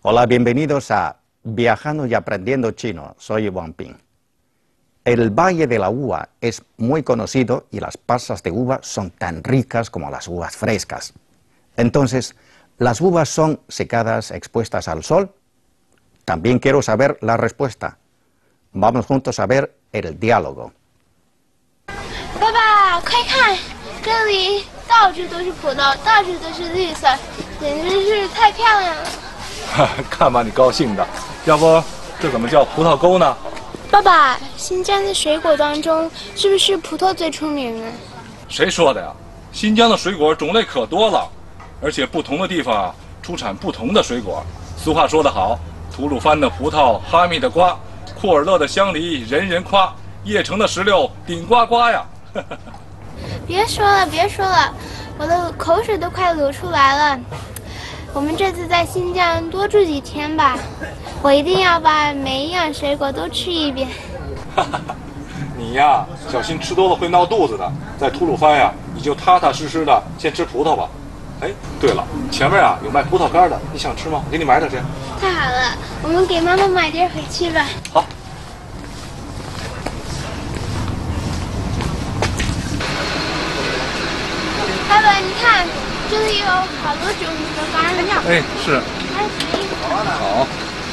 Hola, bienvenidos a Viajando y Aprendiendo Chino. Soy Wang Ping. El Valle de la Uva es muy conocido y las pasas de uva son tan ricas como las uvas frescas. Entonces, ¿las uvas son secadas, expuestas al sol? También quiero saber la respuesta. Vamos juntos a ver el diálogo. 爸爸，快看，这里到处都是葡萄，到处都是绿色，简直是太漂亮了。 看把你高兴的，要不这怎么叫葡萄沟呢？ 爸爸，新疆的水果当中是不是葡萄最出名啊？ 谁说的呀？新疆的水果种类可多了，而且不同的地方啊出产不同的水果。俗话说得好，吐鲁番的葡萄哈密的瓜，库尔勒的香梨人人夸，叶城的石榴顶呱呱呀！ 别说了，别说了，我的口水都快流出来了。我们这次在新疆多住几天吧，我一定要把每一样水果都吃一遍。 你呀，小心吃多了会闹肚子的。在吐鲁番呀，你就踏踏实实的先吃葡萄吧。哎，对了，前面啊有卖葡萄干的，你想吃吗？我给你买点去。 太好了，我们给妈妈买点回去吧。 好。 爸爸，你看，这里有好多种葡萄干呢。 哎，是。 还可以。 好。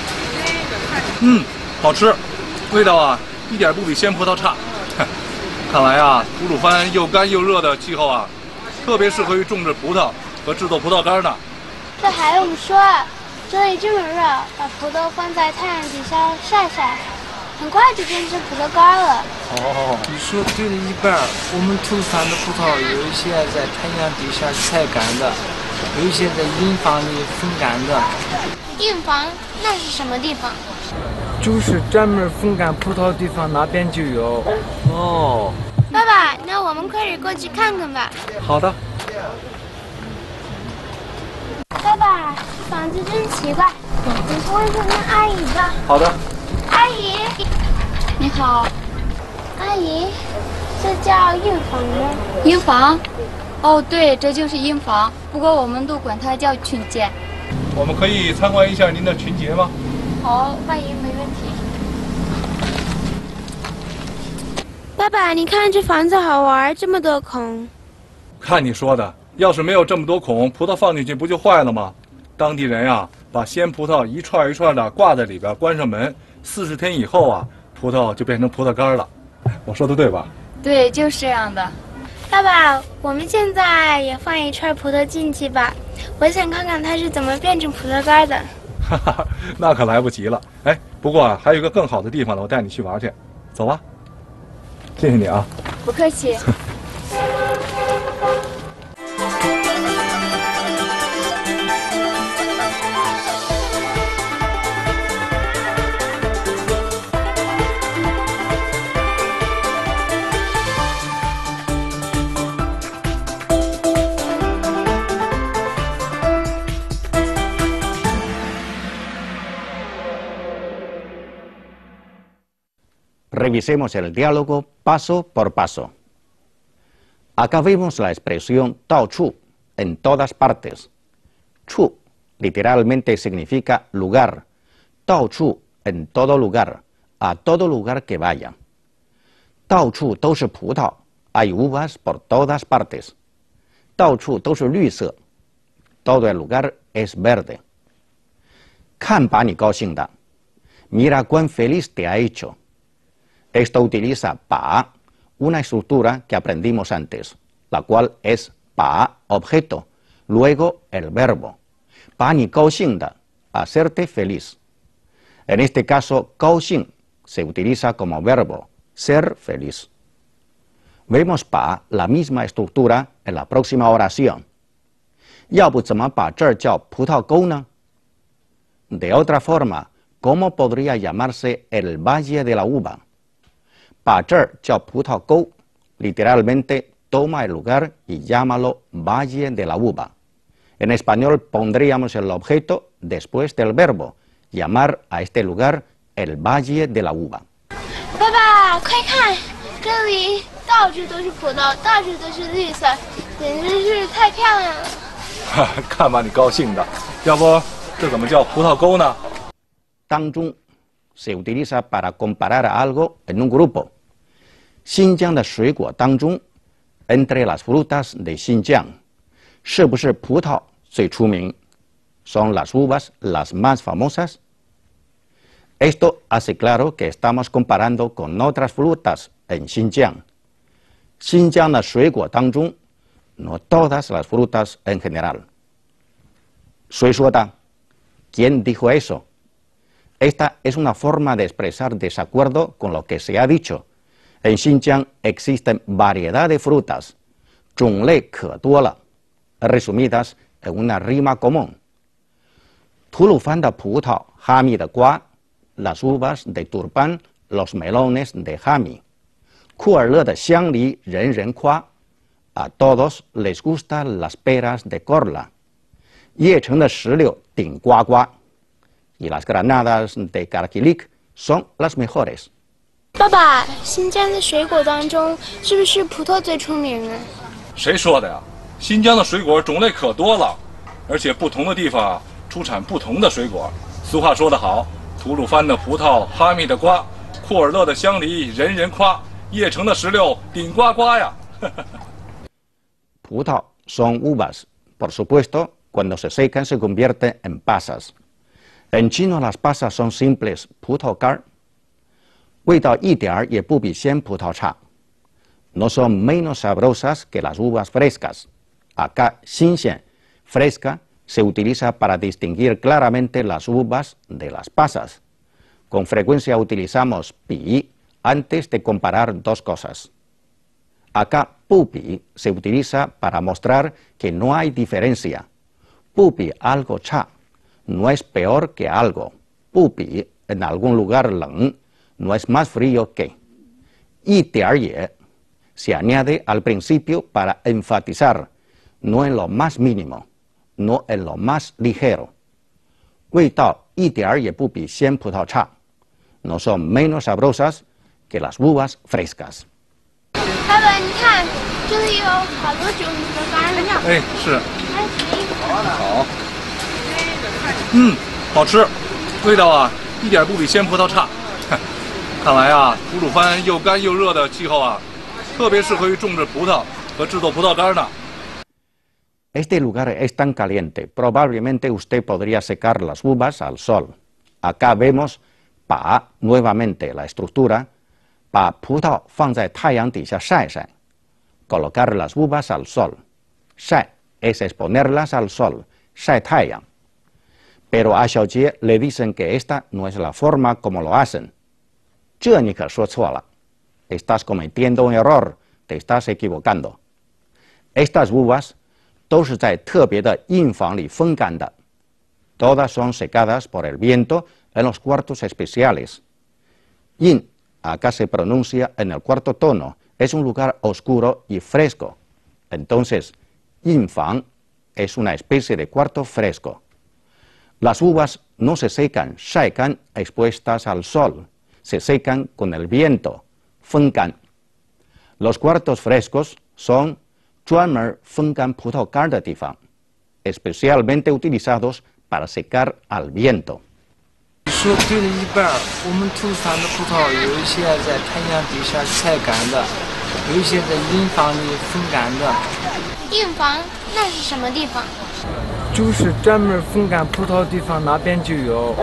好吃，味道啊一点不比鲜葡萄差。看来啊，吐鲁番又干又热的气候啊，特别适合于种植葡萄和制作葡萄干呢。 这还用说？这里这么热，把葡萄放在太阳底下晒晒，很快就变成葡萄干了。 哦，你说对了一半。我们吐鲁番的葡萄有一些在太阳底下晒干的，有一些在阴房里风干的。 阴房那是什么地方？ 就是专门风干葡萄的地方，那边就有。哦， 爸爸，那我们快点过去看看吧。 好的。 爸爸，这房子真奇怪，你去问问那阿姨吧。 好的。 阿姨， 你好， 阿姨，这叫孕房吗？ 婴房？哦，对，这就是婴房，不过我们都管它叫群间。 我们可以参观一下您的群结吗？ 好，欢迎，没问题。 爸爸，你看这房子好玩，这么多孔。 看你说的，要是没有这么多孔，葡萄放进去不就坏了吗？当地人呀，把鲜葡萄一串一串的挂在里边，关上门，40天以后啊，葡萄就变成葡萄干了。我说的对吧？ 对，就是这样的。 爸爸，我们现在也放一串葡萄进去吧，我想看看它是怎么变成葡萄干的。 哈哈，那可来不及了。哎，不过啊，还有一个更好的地方呢，我带你去玩去。走吧。谢谢你啊。 不客气。 Revisemos el diálogo paso por paso. Acá vemos la expresión Tao Chu, en todas partes. Chu literalmente significa lugar. Tao Chu, en todo lugar, a todo lugar que vaya. Tao Chu 都是葡萄， hay uvas por todas partes. Tao Chu 都是绿色， todo el lugar es verde. 看把你高兴的， mira cuán feliz te ha hecho. Esto utiliza pa, una estructura que aprendimos antes, la cual es pa, objeto, luego el verbo. Pa ni kaoxing da, hacerte feliz. En este caso, kaoxing se utiliza como verbo, ser feliz. Vemos pa la misma estructura en la próxima oración. 要不怎么把这儿叫葡萄沟呢? De otra forma, ¿cómo podría llamarse el Valle de la Uva? 把这儿叫葡萄沟 literalmente toma el lugar y llámalo Valle de la Uva. En español pondríamos el objeto después del verbo, llamar a este lugar el Valle de la Uva. 爸爸，快看，这里到处都是葡萄，到处都是绿色，简直是太漂亮了。 看把你高兴的，要不这怎么叫葡萄沟呢？ 当中 se utiliza para comparar a algo en un grupo. 新疆的水果当中 entre las frutas de Xinjiang 是不是葡萄最出名 ¿Son las uvas las más famosas? Esto hace claro que estamos comparando con otras frutas en Xinjiang. 新疆的水果当中 no todas las frutas en general. 谁说的? ¿Quién dijo eso? Esta es una forma de expresar desacuerdo con lo que se ha dicho. En Xinjiang existen variedad de frutas, 种类可多了, resumidas en una rima común. 吐鲁番的葡萄，哈密的瓜 las uvas de Turpan, los melones de Hami. 库尔勒的香梨人人夸 a todos les gustan las peras de Korla. 叶城的石榴顶呱呱 y las granadas de Karkilik son las mejores. 爸爸，新疆的水果当中是不是葡萄最出名啊？ 谁说的呀？新疆的水果种类可多了，而且不同的地方啊出产不同的水果。俗话说得好，吐鲁番的葡萄，哈密的瓜，库尔勒的香梨人人夸，叶城的石榴顶呱呱呀。 葡萄 son uvas, por supuesto, cuando se secan se convierten en pasas. En chino las pasas son simples 葡萄干，味道一点儿也不比鲜葡萄差。No son menos sabrosas que las uvas frescas. Acá, 新鲜 fresca se utiliza para distinguir claramente las uvas de las pasas. Con frecuencia utilizamos pi antes de comparar dos cosas. Acá, pupi se utiliza para mostrar que no hay diferencia. Pupi algo cha no es peor que algo. Pupi en algún lugar leng no es más frío que. Y tiarye se añade al principio para enfatizar, no en lo más mínimo, no en lo más ligero. 味道一点儿也不比鲜葡萄差 no son menos sabrosas que las uvas frescas. 爸爸，你看，这里有好多种葡萄干呢。 哎，是， 还是好，好吃，味道啊一点不比鲜葡萄差。看来啊，吐鲁番又干又热的气候啊，特别适合于种植葡萄和制作葡萄干呢。 Este lugar es tan caliente, probablemente usted podría secar las uvas al sol. Acá vemos pa nuevamente la estructura, 把葡萄放在太阳底下晒晒 colocar las uvas al sol. 晒 es exponerlas al sol, 晒太阳 Pero a Xiaojie le dicen que esta no es la forma como lo hacen. 这你可说错了 Estás cometiendo un error, te estás equivocando. Estas uvas 都是在特别的印房里风干的 Todas son secadas por el viento en los cuartos especiales. Yin, acá se pronuncia en el cuarto tono, es un lugar oscuro y fresco. Entonces, yin fang es una especie de cuarto fresco. Las uvas no se secan, shaikan, expuestas al sol, se secan con el viento, fengkan. Los cuartos frescos son 专门风干葡萄干的地方 especialmente utilizados para secar al viento. 说对了一半，我们吐鲁番的葡萄有一些在太阳底下晒干的，有一些在阴房里风干的。 印房那是什么地方？ 就是专门风干葡萄的地方，那边就有。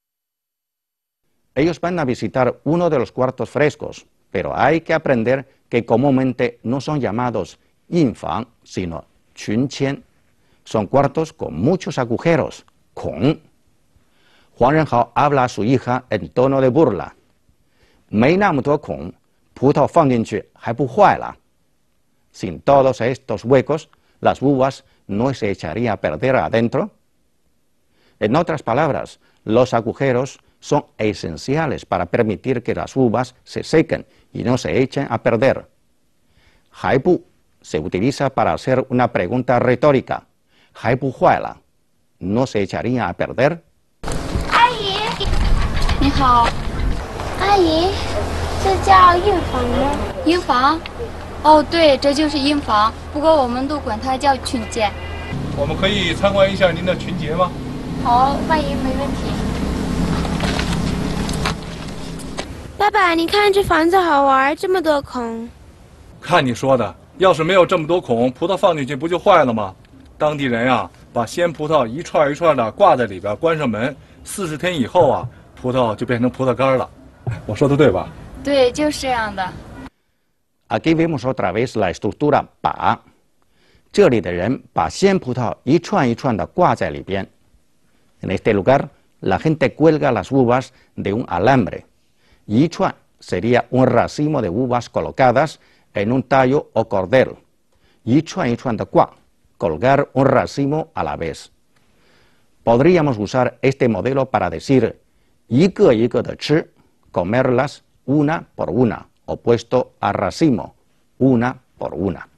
Ellos van a visitar uno de los cuartos frescos, pero hay que aprender que comúnmente no son llamados Yinfang, sino Qunqian. Son cuartos con muchos agujeros, Kong. Juan Renhao habla a su hija en tono de burla. 没那么多孔，葡萄放进去还不坏了。Sin todos estos huecos, las uvas no se echarían a perder adentro. En otras palabras, los agujeros son esenciales para permitir que las uvas se sequen y no se echen a perder. Haibu se utiliza para hacer una pregunta retórica. Haibu huaila, ¿no se echaría a perder? 阿姨， 你好， 阿姨，这叫印房吗？ 营房。哦，对，这就是营房，不过我们都管它叫群街。 我们可以参观一下您的群结吗？ 好，外语没问题。爸爸，你看这房子好玩，这么多孔。 看你说的，要是没有这么多孔，葡萄放进去不就坏了吗？当地人呀，把鲜葡萄一串一串的挂在里边，关上门，40天以后啊，葡萄就变成葡萄干了。我说的对吧？ 对，就是这样的。 Aquí vemos otra vez la estructura 把，这里的人把鲜葡萄一串一串的挂在里边。En este lugar, la gente cuelga las uvas de un alambre. Y chuan sería un racimo de uvas colocadas en un tallo o cordel. Y chuan de cua, colgar un racimo a la vez. Podríamos usar este modelo para decir y que de chi, comerlas una por una, opuesto a racimo, una por una.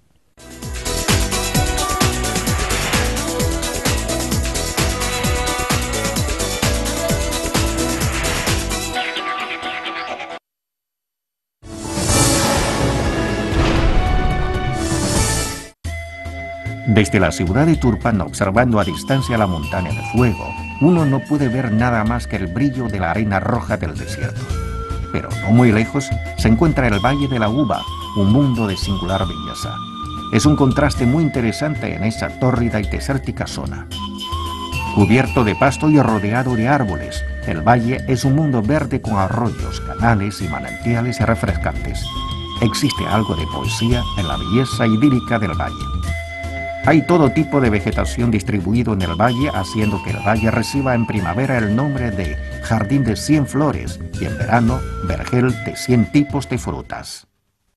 Desde la ciudad de Turpan, observando a distancia la montaña de fuego, uno no puede ver nada más que el brillo de la arena roja del desierto. Pero no muy lejos se encuentra el Valle de la Uva, un mundo de singular belleza. Es un contraste muy interesante en esa tórrida y desértica zona. Cubierto de pasto y rodeado de árboles, el valle es un mundo verde con arroyos, canales y manantiales refrescantes. Existe algo de poesía en la belleza idílica del valle. Hay todo tipo de vegetación distribuido en el valle, haciendo que el valle reciba en primavera el nombre de Jardín de 100 flores y en verano, vergel de 100 tipos de frutas.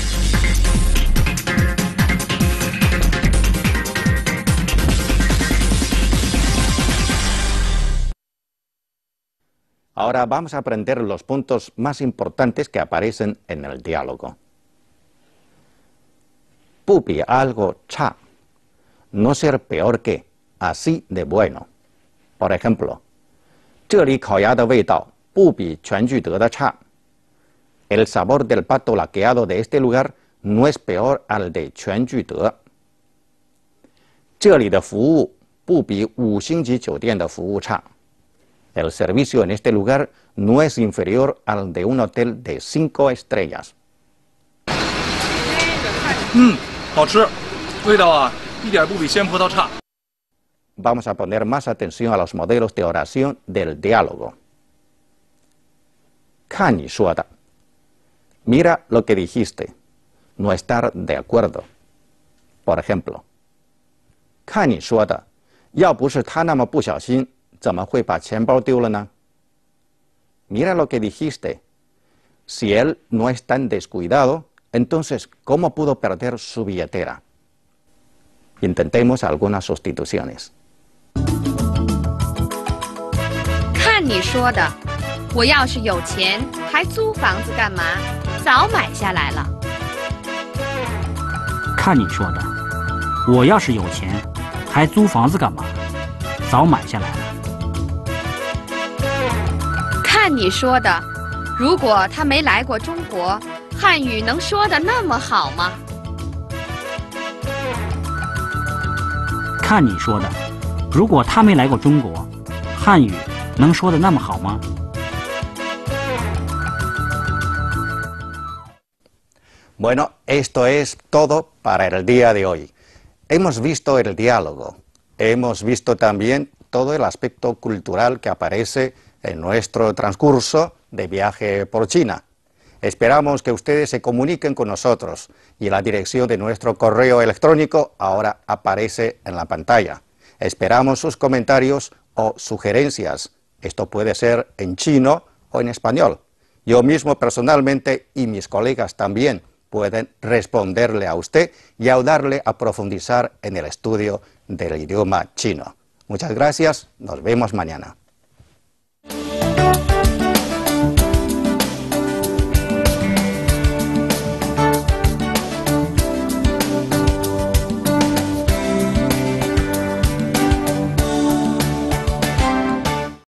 Ahora vamos a aprender los puntos más importantes que aparecen en el diálogo. Pupi algo cha. No ser peor que, así de bueno. Por ejemplo, 这里烤鸭的味道不比全聚德的差。El sabor del pato laqueado de este lugar no es peor al de 全聚德。这里的服务不比5星级酒店的服务差。El servicio en este lugar no es inferior al de un hotel de 5 estrellas. 好吃，味道啊。一点不比鲜葡萄差。 Vamos a poner más atención a los modelos de oración del diálogo. 看你说的 Mira lo que dijiste. No estar de acuerdo. Por ejemplo, 看你说的要不是他那么不小心，怎么会把钱包丢了呢 Mira lo que dijiste. Si él no es tan descuidado, entonces, ¿cómo pudo perder su billetera? Intentemos algunas sustituciones. 看你说的，我要是有钱，还租房子干嘛？早买下来了。 看你说的，我要是有钱，还租房子干嘛？早买下来了。 看你说的，如果他没来过中国，汉语能说得那么好吗？ 看你说的，如果他没来过中国，汉语能说得那么好吗？ Bueno, esto es todo para el día de hoy. Hemos visto el diálogo, hemos visto también todo el aspecto cultural que aparece en nuestro transcurso de viaje por China. Esperamos que ustedes se comuniquen con nosotros y la dirección de nuestro correo electrónico ahora aparece en la pantalla. Esperamos sus comentarios o sugerencias. Esto puede ser en chino o en español. Yo mismo personalmente y mis colegas también pueden responderle a usted y ayudarle a profundizar en el estudio del idioma chino. Muchas gracias, nos vemos mañana.